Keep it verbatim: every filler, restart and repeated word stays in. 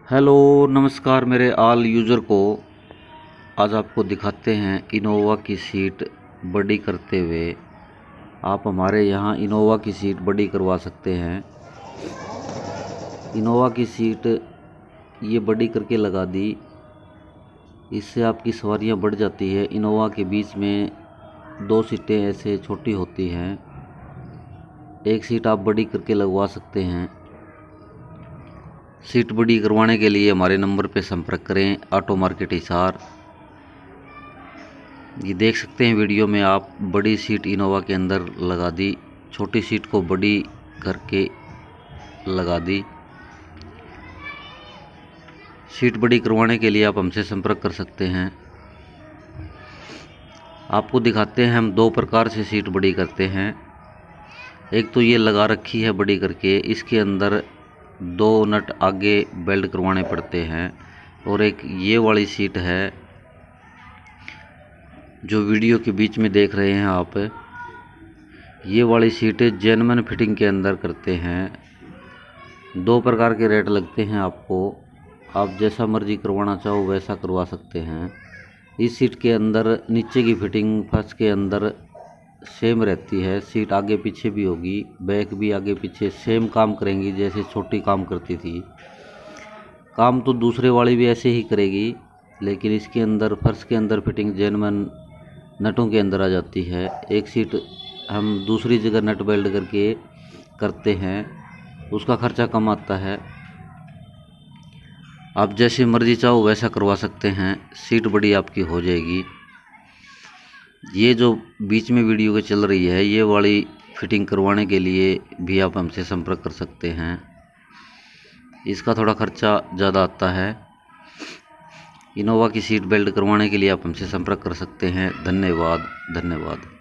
Hello नमस्कार मेरे all user को। आज आपको दिखाते हैं इनोवा की सीट बड़ी करते हुए। आप हमारे यहाँ इनोवा की सीट बड़ी करवा सकते हैं। इनोवा की सीट ये बड़ी करके लगा दी, इससे आपकी सवारियाँ बढ़ जाती है। इनोवा के बीच में दो सीटें ऐसे छोटी होती हैं, एक सीट आप बड़ी करके लगवा सकते हैं। सीट बड़ी करवाने के लिए हमारे नंबर पे संपर्क करें, ऑटो मार्केट हिसार। ये देख सकते हैं वीडियो में आप, बड़ी सीट इनोवा के अंदर लगा दी, छोटी सीट को बड़ी करके लगा दी। सीट बड़ी करवाने के लिए आप हमसे संपर्क कर सकते हैं। आपको दिखाते हैं हम दो प्रकार से सीट बड़ी करते हैं। एक तो ये लगा रखी है बड़ी करके, इसके अंदर दो नट आगे बेल्ट करवाने पड़ते हैं। और एक ये वाली सीट है जो वीडियो के बीच में देख रहे हैं आप, ये वाली सीट जेन्युइन फिटिंग के अंदर करते हैं। दो प्रकार के रेट लगते हैं आपको, आप जैसा मर्जी करवाना चाहो वैसा करवा सकते हैं। इस सीट के अंदर नीचे की फिटिंग फर्स्ट के अंदर सेम रहती है। सीट आगे पीछे भी होगी, बैक भी आगे पीछे सेम काम करेंगी जैसे छोटी काम करती थी। काम तो दूसरे वाली भी ऐसे ही करेगी, लेकिन इसके अंदर फर्श के अंदर फिटिंग जेन्युइन नटों के अंदर आ जाती है। एक सीट हम दूसरी जगह नट वेल्ड करके करते हैं, उसका खर्चा कम आता है। आप जैसे मर्जी चाहो वैसा करवा सकते हैं, सीट बड़ी आपकी हो जाएगी। ये जो बीच में वीडियो के चल रही है, ये वाली फिटिंग करवाने के लिए भी आप हमसे संपर्क कर सकते हैं। इसका थोड़ा खर्चा ज़्यादा आता है। इनोवा की सीट बेल्ट करवाने के लिए आप हमसे संपर्क कर सकते हैं। धन्यवाद धन्यवाद।